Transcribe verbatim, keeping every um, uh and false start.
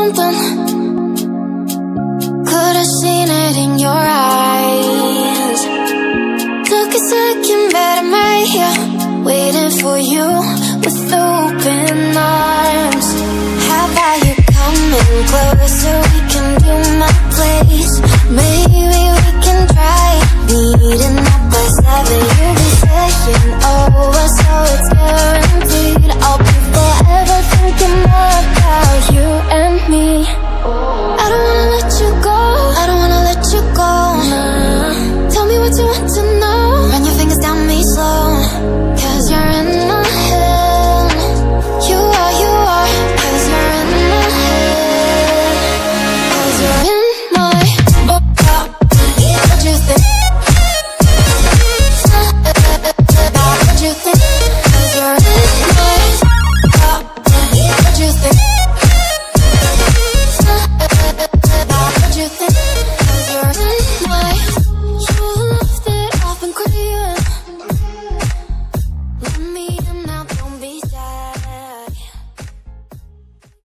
something. Could have seen it in your eyes. Took a second, but I'm right here, waiting for you with open arms. How about you coming closer?